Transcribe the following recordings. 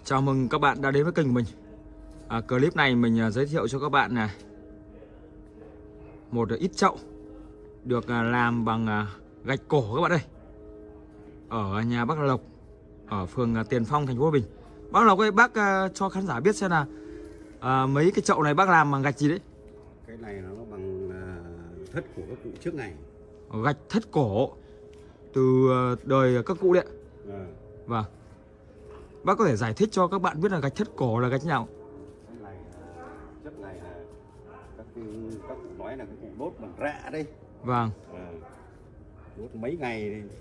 Chào mừng các bạn đã đến với kênh của mình. Clip này mình giới thiệu cho các bạn là một ít chậu được làm bằng gạch cổ các bạn ơi. Ở nhà bác Lộc, ở phường Tiền Phong, thành phố Hòa Bình. Bác Lộc ơi, bác cho khán giả biết xem là mấy cái chậu này bác làm bằng gạch gì đấy? Cái này nó bằng thất của các cụ trước này. Gạch thất cổ từ đời các cụ đấy. Vâng. Bác có thể giải thích cho các bạn biết là gạch thất cổ là gạch nào? Cái này chất này là các cụ nói là cái cụ đốt bằng rạ đây. Vâng. Đốt mấy ngày thì...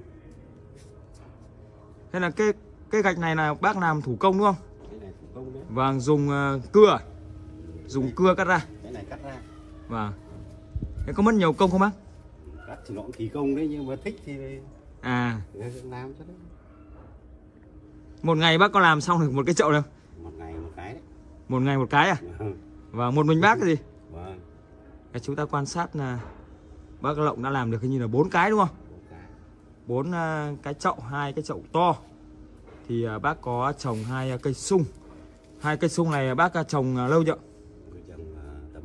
Thế là cái gạch này là bác làm thủ công đúng không? Cái này thủ công đấy. Vâng, dùng cưa. Dùng cưa cắt ra. Cái này cắt ra. Vâng. Thế có mất nhiều công không bác? Cắt thì nó cũng kỳ công đấy, nhưng mà thích thì làm cho đấy. Một ngày bác có làm xong được một cái chậu đâu? Một ngày một cái đấy. Một ngày một cái à? Và một mình bác cái gì? Vâng. Chúng ta quan sát là bác Lộng đã làm được hình như là 4 cái đúng không? 4 cái chậu, 2 cái chậu to. Thì bác có trồng 2 cây sung. 2 cây sung này bác trồng lâu chưa? Trồng tầm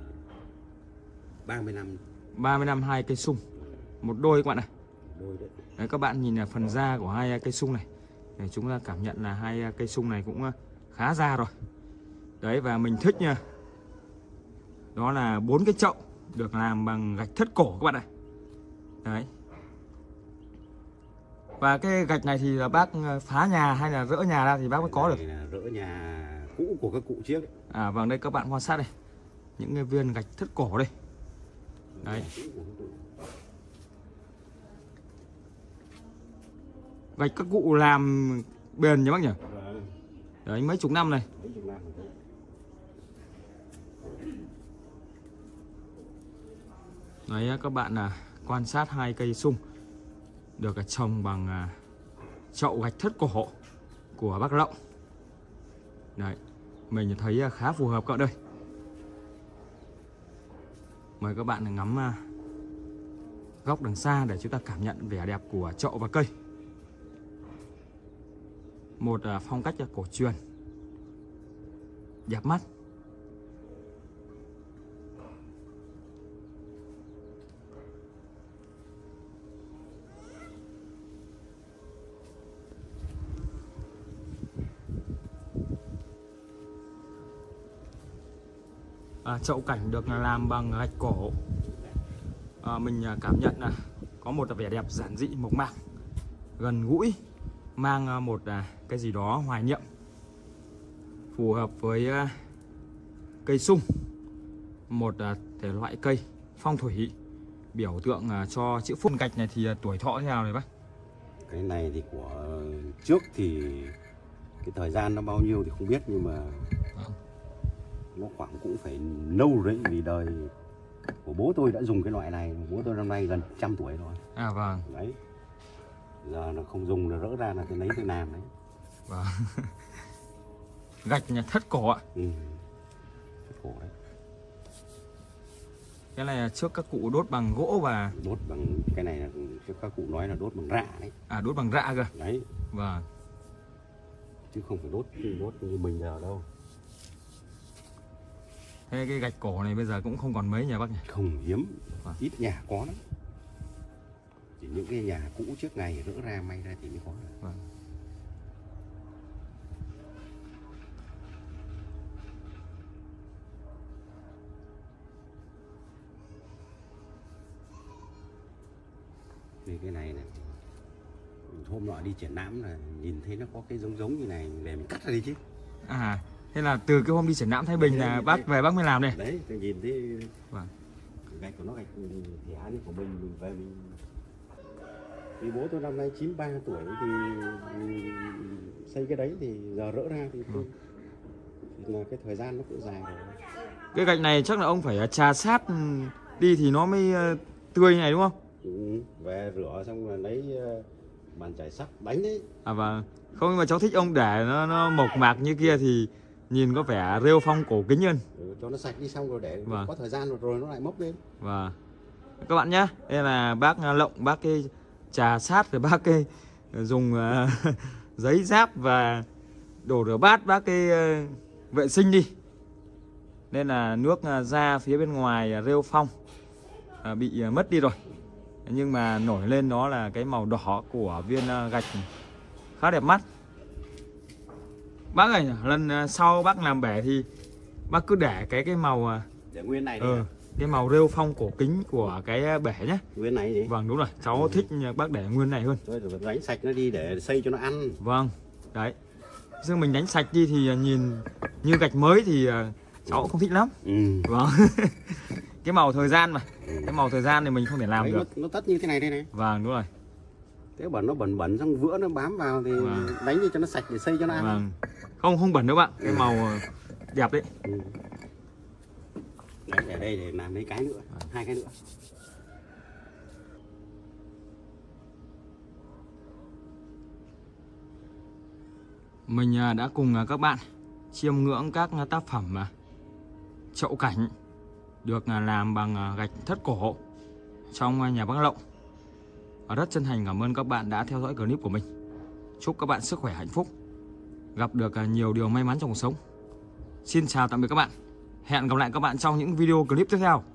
30 năm. 30 năm 2 cây sung. Một đôi các bạn này. Đôi đấy. Đấy, các bạn nhìn là phần da của 2 cây sung này. Để chúng ta cảm nhận là 2 cây sung này cũng khá già rồi. Đấy, và mình thích nha. Đó là 4 cái chậu được làm bằng gạch thất cổ các bạn này. Đấy. Và cái gạch này thì là bác phá nhà hay là rỡ nhà ra thì bác mới có được? Là rỡ nhà cũ của các cụ trước đấy. Vâng, đây các bạn quan sát đây. Những cái viên gạch thất cổ đây. Đấy. Gạch các cụ làm bền nhỉ bác nhỉ? Đấy, mấy chục năm này. Đấy, các bạn quan sát 2 cây sung được trồng bằng chậu gạch thất cổ của bác Lộng. Đấy, mình thấy khá phù hợp các bạn ơi. Mời các bạn ngắm góc đằng xa để chúng ta cảm nhận vẻ đẹp của chậu và cây. Một phong cách cổ truyền đẹp mắt. Chậu cảnh được làm bằng gạch cổ. Mình cảm nhận là có một vẻ đẹp giản dị, mộc mạc, gần gũi, mang một cái gì đó hoài niệm, phù hợp với cây sung, một thể loại cây phong thủy biểu tượng cho chữ phúc. Gạch này thì tuổi thọ thế nào này bác? Cái này thì của trước thì cái thời gian nó bao nhiêu thì không biết, nhưng mà nó khoảng cũng phải lâu đấy, vì đời của bố tôi đã dùng cái loại này. Bố tôi năm nay gần 100 tuổi rồi. Vâng. Đấy. Giờ nó không dùng, nó rỡ ra là tôi lấy tôi làm đấy. Vâng. Gạch nhà thất cổ ạ. Thất cổ đấy. Cái này trước các cụ đốt bằng gỗ và đốt bằng cái này là các cụ nói là đốt bằng rạ đấy. Đốt bằng rạ cơ. Đấy. Vâng. Chứ không phải đốt như mình giờ đâu. Thế cái gạch cổ này bây giờ cũng không còn mấy nhà bác nhỉ? Không, hiếm. Ít nhà có lắm. Chỉ những cái nhà cũ trước ngày rỡ ra may ra thì mới có. Vâng. Vì cái này hôm nọ đi triển lãm là nhìn thấy nó có cái giống như này, về mình cắt ra đi chứ. Thế là từ cái hôm đi triển lãm Thái Bình là bác về bác mới làm đây. Đấy, tôi nhìn thấy. Vâng. Gạch của nó gạch thẻ như của mình về mình. Vì bố tôi năm nay 93 tuổi thì mình xây cái đấy, thì giờ rỡ ra thì là cái thời gian nó cũng dài rồi. Cái gạch này chắc là ông phải trà sát đi thì nó mới tươi này đúng không? Về rửa xong rồi lấy bàn chải sắt đánh đấy. Vâng. Không, nhưng mà cháu thích ông để nó mộc mạc như kia thì nhìn có vẻ rêu phong cổ kính hơn. Cho nó sạch đi, xong rồi để có thời gian rồi nó lại mốc lên. Vâng. Các bạn nhé, đây là bác Lộng, bác cái trà sát rồi bác cái dùng giấy giáp và đổ rửa bát, bác cái vệ sinh đi, nên là nước ra phía bên ngoài rêu phong bị mất đi rồi. Nhưng mà nổi lên đó là cái màu đỏ của viên gạch khá đẹp mắt. Bác ơi, lần sau bác làm bể thì bác cứ để cái màu để nguyên này đi. Cái màu rêu phong cổ kính của cái bể nhé. Nguyên này gì? Vâng, đúng rồi, cháu thích bác để nguyên này hơn. Rồi đánh sạch nó đi để xây cho nó ăn. Vâng, đấy. Chứ mình đánh sạch đi thì nhìn như gạch mới thì cháu cũng không thích lắm. Vâng. Cái màu thời gian mà. Cái màu thời gian thì mình không thể làm đấy, được. nó tất như thế này đây này. Vâng, đúng rồi. Thế bẩn nó bẩn xong vữa nó bám vào thì đánh đi cho nó sạch để xây cho nó ăn. Vâng. Không bẩn đâu bạn. Cái màu đẹp đấy. Đấy, để đây để làm mấy cái nữa, 2 cái nữa. Mình đã cùng các bạn chiêm ngưỡng các tác phẩm chậu cảnh được làm bằng gạch thất cổ trong nhà bác Lộng. Và rất chân thành cảm ơn các bạn đã theo dõi clip của mình. Chúc các bạn sức khỏe hạnh phúc, gặp được nhiều điều may mắn trong cuộc sống. Xin chào tạm biệt các bạn. Hẹn gặp lại các bạn trong những video clip tiếp theo.